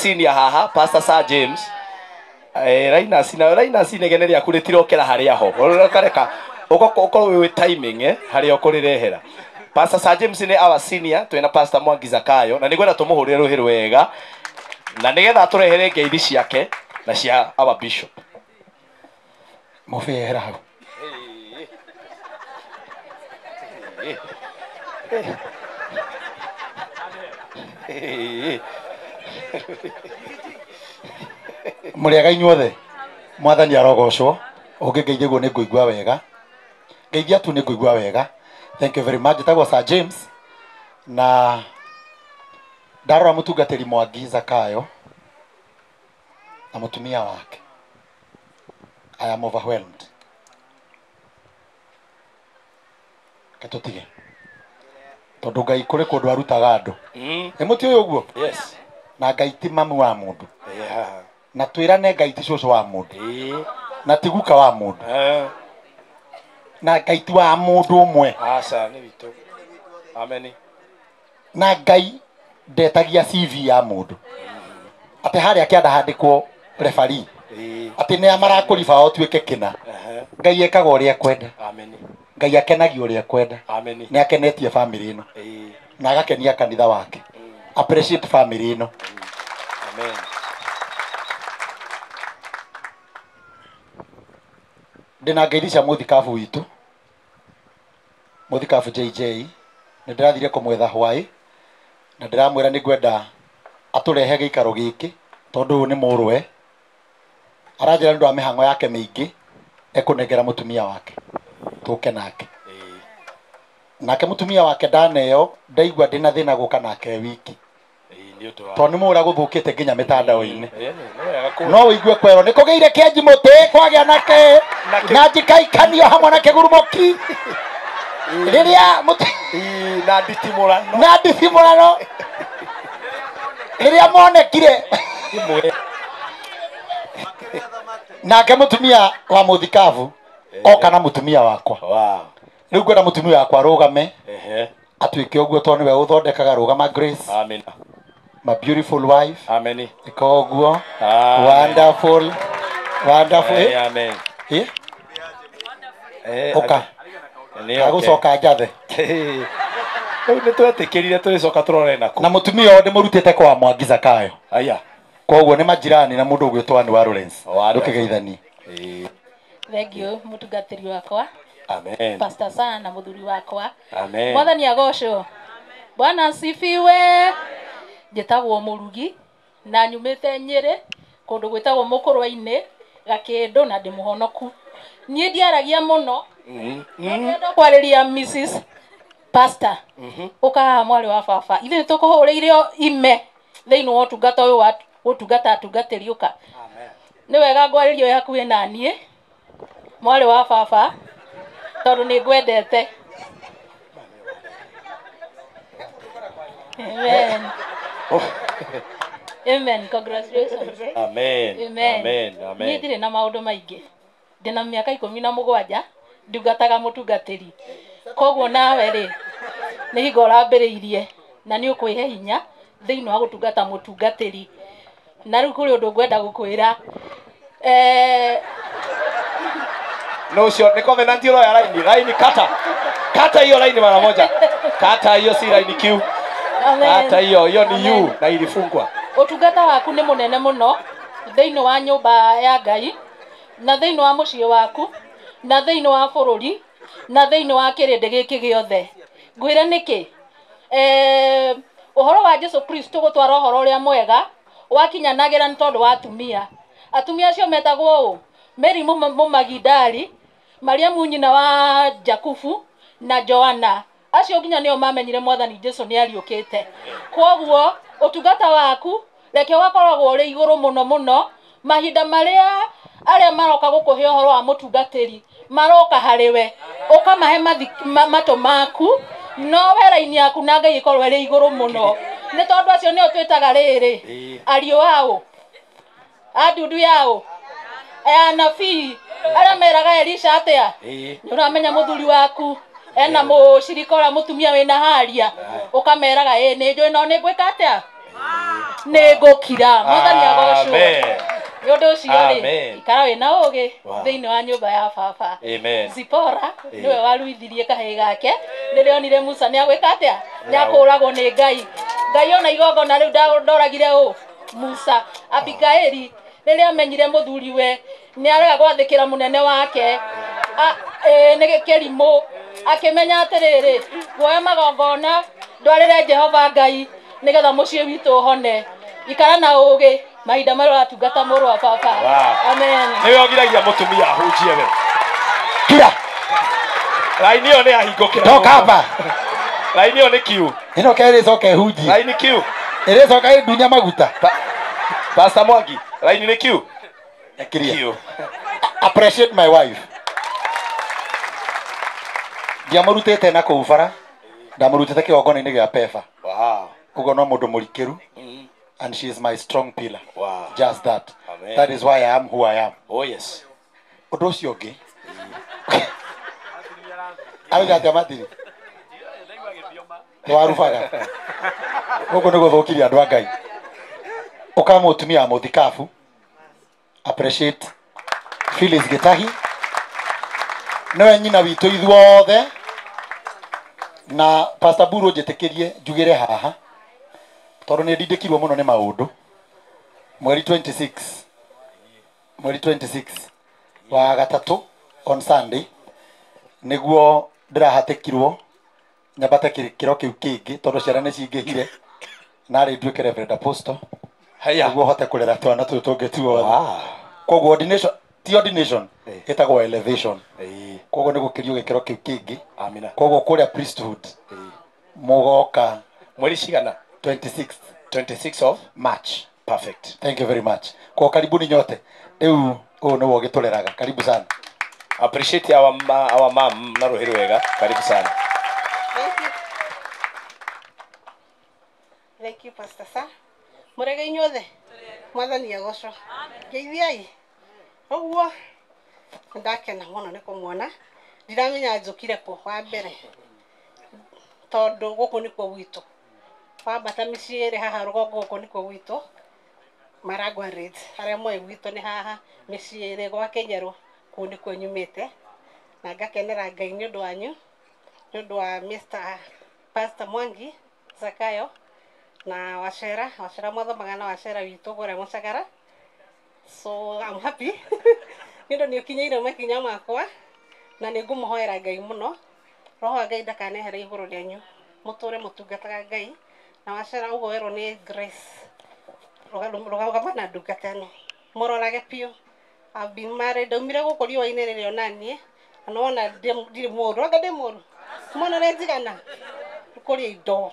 senior haha Pastor Sir James Raina sinegene rĩa kuretirokera haria ho kareka uko we timing haria ukurirehera Pastor Sir James ni our senior twina Pastor Mwangi Zakayo na nigwenda tumuhurire ruhiru wega na nigetha turehere ngeithi ciake na cia our bishop mufehera hau Muriaga inyuothe mwathani arogocwo ungigeithiguo ni nguigua wega ngeithia tu ni nguigua wega thank you very much tagwa Sir James na ndarora mutungatiri Mwangi Zakayo na mutumia wake I am overwhelmed katutige tondu ngai kuri kundu arutaga andu ni muti uyu uguo yes na ngai ti mamu wa mundu na twirane ngai ti cucu wa mundu na tiguka wa mundu na ngai ti wa mundu umwe aca ni witu amen na ngai ndetagia CV ya mundu ati haria kianda handikwo referee ati ni amara kuriba otuike kina ngai ekaga uria kwenda amen ngai akenagia uria kwenda amen ni akenetie family ino na agakenia kanitha wake appreciate family ino amen ndina ngeirisha muthikabu witu muthikabu JJ ni ndirathire kumwetha hwai na ndiramwira ni ngwenda aturehe giikaro giki tondu ni murwe aranjira ndu amihango yake mingi ekunengera mutumia wake tuke nake nake mutumia wake ndaneo ndaigua ndina thina guka nake wiki to ni mura guthukite nginya mitandao-ini no wigue kwero ni kugeire kianji muti kwagia nake na njikaikanio hamwe na kigurumoki riria na nditimurano riria monekire nake mutumia wa muthikabu oka na mutumia wakwa riu ngwenda mutumia wakwa rugame atuike uguo to niwe uthondekaga rugama Grace amen my beautiful wife amen ikoguo wonderful amen oka agucoka njathe ni twetikirire turicoka turore naku na mutumia ode murutite kwa Mwangi Zakayo aya koguo ni majirani na mundu ugwitwa ni wa Lawrence ndukigeithani thank you mutungatiri wakwa amen Pastor Sana na muthuri wakwa amen mwathani agocwo Bwana asifiwe njitagwo murugi na nyumite Nyeri kundu gwitagwo mukurwa-ini gakindu na ndi muhonoku nie ndiaragia muno ngendo kwariria Mrs Pastor uka mwari wa baba ithe tukuhuriire ime thiini wa utungata uyu wa utungata atungatiri uka amen ni wega ngwaririo yakuwe na nie mwari wa baba tondu ni ngwendete amen amen congratulations amen amen amen ni ndire na maundu maingi ndina miaka 17 ndungataga mutungatiri koguo nawe ri ni hingo urambiriirie na ni ukwihe hinya thiini wa gutungata mutungatiri na riu kuri undu ngwenda gukwira no sure ni covenant yo ya line kata hiyo line mara moja kata hiyo si line Q kata hiyo ni you na ilifungwa utungata waku ni munene muno thiini wa nyumba ya Ngai na thiini wa mucii waku na thiini wa bururi na thiini wa kirindi giki giothe ngwire niki uhoro wa Jesu Kristo gutwara uhoro uria mwega wakinyanagira ni tondu wa atumia acio metagwo u Mary Mumagidali Mariamu nyina wa Jakubu na Joana acio nginya nio mamenyire mwathani Jesu ni ariukite koguo utungata waku reke wakoragwo uri iguru muno mahinda maria aria maroka gukuhe uhoro wa mutungatiri maroka hariwe ukamahe mato maku no wera-ini yaku na Ngai ikorwo iri iguru muno ni tondu acio nio twitaga riri ario ao adundu yao anabii aria meraga Elisha atia ni uramenya muthuri waku ena mucirika ora mutumia wina haria ukameraga ni njui no ni gwika atia negukira mwathani agocwo yondo cio ri ikara wina ugi thiini wa nyumba ya baba Zipora niwe waruithirie kahii gake ndirionire Musa ni agwika atia ni akuragwo ni Ngai ona igongona riu ndoragire Musa Abigaili riria amenyire muthuriwe ni arega gwathikira munene wake ni kirimu akimenya atiriri guoya magongona ndwarire Jehova Ngai nigetha mucii witu hone ikara na ugi mahinda marĩa atungata mũrũ wa baba amen niwe ogiragia mutumia ahunjie we kira raini yo ni ahingũkĩra toka hapa raini yo ni kiu ino kere soke hunji raini kiu ere soka dunia maguta Pastor Mwangi raini ni kiu kiu appreciate my wife ndiamurutete na kuubara ndamurutete kĩgongona-inĩ gĩa peva ugo no mũndũ mũrikĩru and she is my strong pillar. Just that. Amen. That is why I am who I am. Oh yes. Odo cio ngi awiga jamatiri twarubaga guko nĩ gũthũkirie andũ a Ngai ũka Mutumia Muthikabu appreciate Phyllis Gitahi nĩwe nyina witũ ithuothe na Pastor Buru njĩtĩkĩrie njugĩre haha tondũ nĩ ndindĩkirwo mũno nĩ maũndũ mweri 26 wa gatatũ on Sunday nĩguo ndĩrahatĩkirwo nyambate kĩrĩkĩro kĩu kĩngĩ tondũ ciana nĩ cingĩhire narĩ nduĩke Reverend Apostle nĩguo hote kũrera twana tũtũ tũngĩ tuothe koguo ordination ti ordination ĩtagwo elevation koguo nĩ gũkĩrio gĩkĩro kĩu kĩngĩ koguo kũrĩa priesthood mũgoka mweri cigana 26 of March. Perfect. Thank you very much. Kwa karibuni nyote. Riu nĩ wogĩtũreraga. Karibu sana. Appreciate our mom na rohero wega. Karibu sana. Thank you Pastor Sa. Murega inyothe. Mwathani agocwo. Ngeithiai. Oguo ndakena mũno nĩ kũmuona. Ndiramenya njũkire kũ wa mbere. Tondũ gũkũ nĩkuo gwitũ. Wambata mĩciĩ ĩrĩ haha rũgongo gũkũ nĩkuo gwitũ Maragwa Red harĩa moĩ gwitũ nĩ haha mĩciĩ ĩrĩ gwake Njerũ kũu nĩkuo nyumĩte na ngakenera Ngai nĩ ũndũ wanyu nĩ ũndũ wa Mr. Pastor Mwangi Zakayo na Wacera mwathomaga na Wacera witũ kũrĩa Mũcagara so I'm happy nĩ ũndũ nĩ ũkinyĩire makinya makwa na nĩ ngũmũhoera Ngai mũno roho wa Ngai ndakanehere igũrũ rĩanyu mũtũre mũtungataga Ngai na Wacera ugo wero ni Grace rugama na ndungata ĩno mũrorage piũ I've been married ndaumire gũkũ riũa-inĩ rĩrĩ onanie na wona ndirĩ mũru anga ndĩ mũru mwana nĩ njigana kũrĩa indo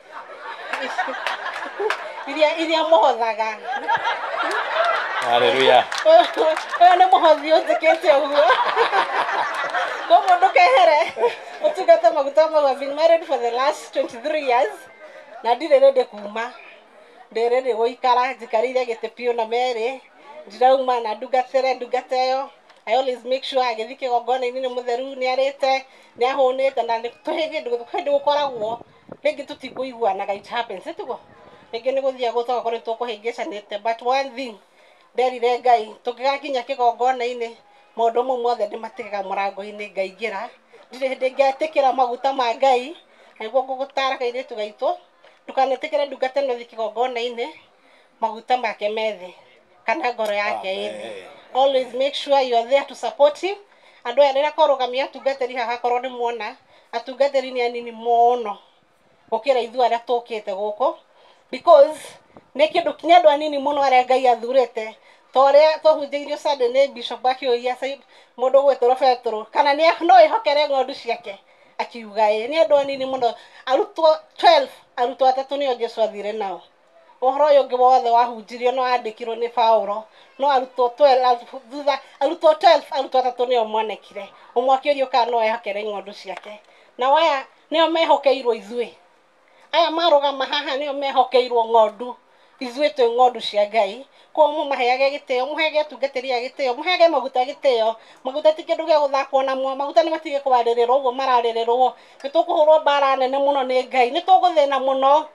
iria mũhothaga haleluya nĩ mũhothi ũnjĩkĩte ũguo koguo ndũkehere ũtungata maguta mau I've been married for the last 23 years na ndirĩ rĩndĩ kuma ndĩrĩ gũikara njikarĩire gĩtĩ piũ na merĩ ndirauma na ndungata ĩyo I always make sure agĩthiĩ kĩgongona-inĩ nĩ mũtheru nĩ arĩte nĩ ahũnĩte na hĩndĩ gũkoragwo rĩngĩ tũtikũiguanaga it happens tiguo rĩngĩ nĩ gũthiĩ gũtoka kũrĩ tũkũhĩngĩcanĩte but one thing nderire Ngai tũngĩgakinya kĩgongona-inĩ maũndũ mau mothe ndĩmatigaga mũrango-inĩ ngaingĩra ndirĩ hĩndĩ ngĩetĩkĩra maguta ma Ngai nĩguo ngũgũtara kairĩtu gaitũ ndukanetĩkĩre ndungata ĩno thiĩ kĩgongona-inĩ maguta make methi kana ngoro yake ĩthĩ always make sure you are there to support him andũ aya rĩrĩa kũrũgamia atungatĩri haha korwo nĩ muona atungatĩri nĩ anini mũno gũkĩra ithuĩ arĩa tũkĩte gũkũ because nĩ kĩndũ kinya andũ anini mũno arĩa Ngai athurĩte ta ũrĩa twahunjĩirio Sunday nĩ Bishop akĩũria mũndũ gwĩtwo Petro kana no ĩhokere ng'ondu ciake akiuga nĩ andũ anini mũno arutwo 12 arutwo atatũ nĩo Jesũ athire nao ũhoro ũyũ ũngĩ wothe wahunjirio no wandĩkirwo nĩ Paulo no arutwo 12 arutwo atatũ nĩo monekire ũmwe akĩũrio kana no ehokere ng'ondu ciake na aya nĩo mehokeirwo ithuĩ aya marũgama haha nĩo mehokeirwo ng'ondu ithuĩ twĩ ng'ondu cia Ngai koguo mũmaheage gĩtĩo mũheage atungatĩri a gĩtĩo mũheage maguta gĩtĩo maguta ti kĩndũ gĩa gũthakwo namo maguta nĩ matige kwarĩrĩrwo ũguo mararĩrĩrwo nĩ tũkũhũrwo mbara nene mũno nĩ Ngai nĩ tũgũthĩna mũno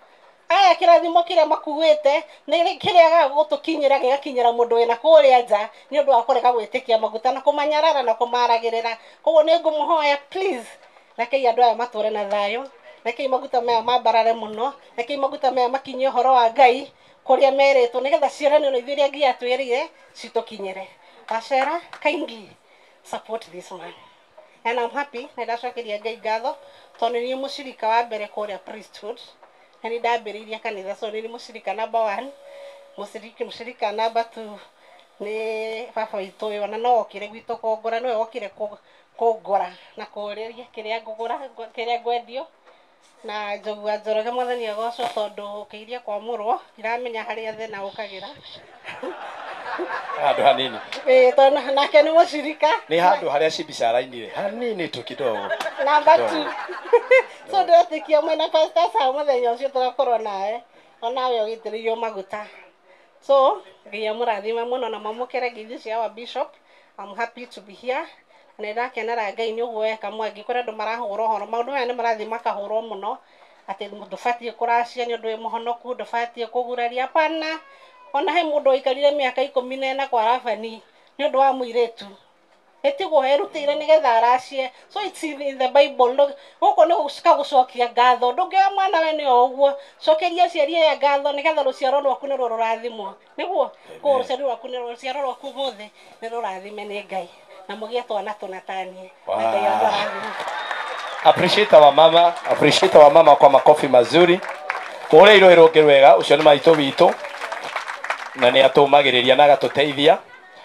aya kirathimo kiria makuwete ni kiria gagutukinyira gigakinyira mundu wina kuria nja ni undu wa kurega gwitikia maguta na kumanyarara na kumaragirira koguo ni ngumuhoya please reke andu aya mature na thayo reke maguta maya mambarare muno reke maguta maya makinye horo wa Ngai kuria meretwo nigetha ciarani no ithuria Ngai atwirire citukinyire Ashera kindly support this man and I'm happy na ndacokeria Ngai ngatho tondu ni mucirika wa mbere kuria priesthood na ni ndambiriria kanitha so ni mucirika number 1 mucirika number 2 ni baba witũ yo na no okire gwitũ kongora no okire kongora na kuriria kiria ngugura kiria ngwendio na njogua njoroge mwathani agocwo tondu ukiiria kwa murwo iramenya haria thina ukagira handu hanini tondu nake ni mucirika ni handu haria cibicarainire hanini tu kidogo number 2 so ndetikia mwena pastor sa muthenya ucio tugakorwo nawe onawe ugitiririo maguta so nginya murathima muno na mamukere ngithi cia wa bishop. I'm happy to be here na ndakenera Ngai ni ugweka Mwangi kuri andu marahurwo horo maundu maya ni marathi makahurwo muno ati ndufatie kuracia ni undu muhonoku ndufatie kuguraria pana ona he mundu ikarire miaka 14 kwa rafani ni undu wa muiretu etigo herutire nigetha aracie so it's in the Bible goko ni gucika gucokia ngatho ndungia mwana we ni oguo cokeria ciaria ya ngatho nigetha ruciaro rwaku ni rurathimwo niguo ko ruciaro rwaku ni ruciaro rwaku gothe ni rurathime ni Ngai na mugia twana tunatanie na Ngai arathime. Appreciate our mama kwa makofi mazuri ore iroiroke wega ucio ni maito witu na ni atumagiriria na gatuteithia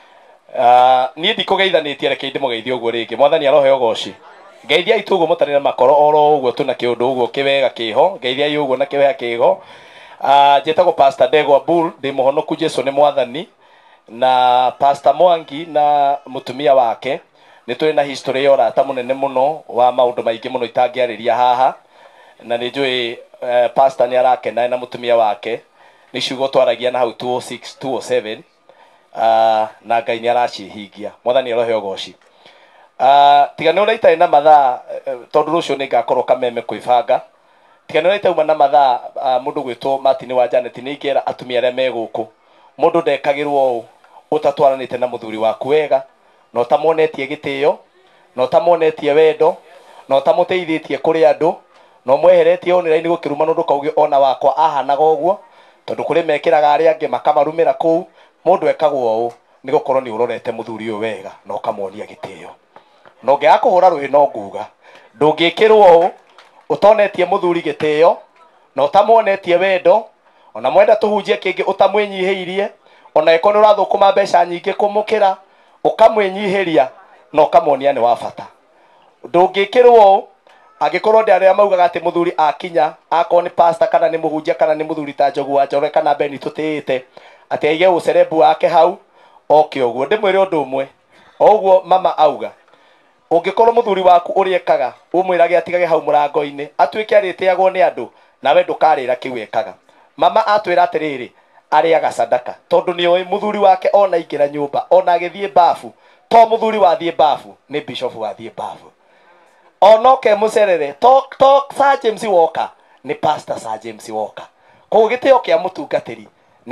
ni ndikugeithanitie reke ndimugeithie uguo ringi mwathani arohe ugoci ngeithia itu uguo mutarina makoro oro uguo tuna kiundu uguo kiwega kiho ngeithia yu uguo na kiwega kiho jetagwo pastor Dego Bull ndi muhonoku Jesu ni mwathani na pastor Mwangi na mutumia wake ni tuli na history ya urata munene muno wa maundu maingi muno itangiariria haha na ni njui pastor ni arakena na mutumia wake ni ciugo twaragia na hau 206 207 na Ngai ni aracihingia mwathani arohe ugoci tiga ni uraita na mathaa tondu rucio ni ngakorwo kameme kwibanga tiga ni uraita uma na mathaa mundu gwitwo Martin wa Janet ni ngera atumia aria meguku mundu ndekagirwo u utatwaranite na muthuri waku wega no tamonetie gitio no tamonetie wendo no tamuteithitie kuri andu no mweheretie online gukiruma nundu kauge ona wakwa ahanaga uguo tondu kuri mekiraga aria ange makamarumira kuu mundu ekagwo u ni gukorwo ni urorete muthuri uyu wega no kamonia gitio no nge akuhura ruhi no nguga ndungikirwo u utonetie muthuri gitio no tamonetie wendo ona mwenda tuhunjie kingi utamwinyihirie ona eko ni urathukuma mbeca nyingi kumukira ukamwinyihiria no kamonia ni wa bata ndungikirwo agikorwo ndi aria maugaga ati muthuri akinya akoni pastor kana ni muhunjia kana ni muthuri ta njogua njore kana beni tutite ati aige ucerebu wake hau oke uguo ndimwire undu umwe oguo mama auga ungikorwo muthuri waku uriekaga umwirage atigage hau murango-ini atuike ariteagwo ni andu nawe ndukarira kiu ekaga mama atwira atiriri ariaga sadaka tondu ni oi muthuri wake ona ingira nyumba ona agithie bafu to muthuri wathie bafu ni bishop wathie bafu onoke mucerere to Sir James Walker ni pastor Sir James Walker ko gitio kia mutungatiri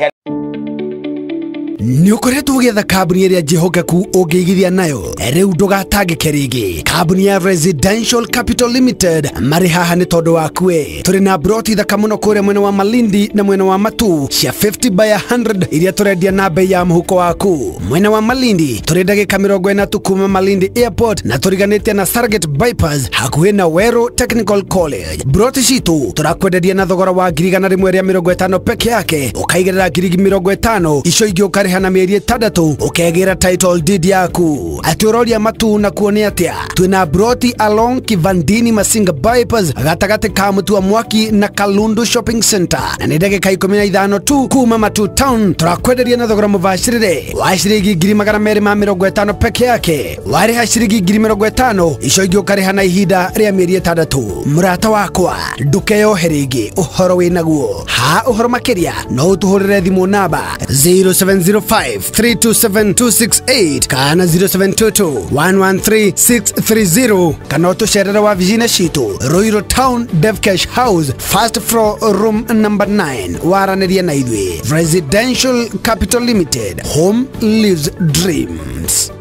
ni ukoretwo ugietha kambuni iria njihokeku ungiigithia nayo riu ndugatangike ringi kambuni ya Residential Capital Limited mari haha ni tondu wakue turi na broti thaka muno kuria mwena wa Malindi na mwena wa Matu cia 50 by 100 iria turendia na bei ya muhuko waku mwena wa Malindi turi ndagika 40 kuma Malindi Airport na turiganite na Sargate Bypass hakuhi na Wero Technical College broti citu turakwenderia na thogora wa 150 peke yake ukaigirira 50 icio ingi ukari na mieri 3 ukegira title deed yaku aturoria Matu na kuone atia twina broti along Kivandini Masinga Bypass gatagati ka Mutua Mwaki na Kalundu Shopping Center na ni ndagika 15 tu kuma Matu town turakwenderia na thogora mubashirire wa ciringi 250 peke yake wari ha ciringi 50 icio ingi ukariha na ihinda ria mieri 3 murata wakwa ndukeyo heringi uhoro winaguo ha uhoro makiria no utuhurire thimu namba 070 0705-327-268 kana 0722-113-630 kana utucerere wabici-inĩ citũ Ruiru Town Dev Cash House first floor room number 9 waranĩria na ithuĩ. Residential Capital Limited, home lives dreams.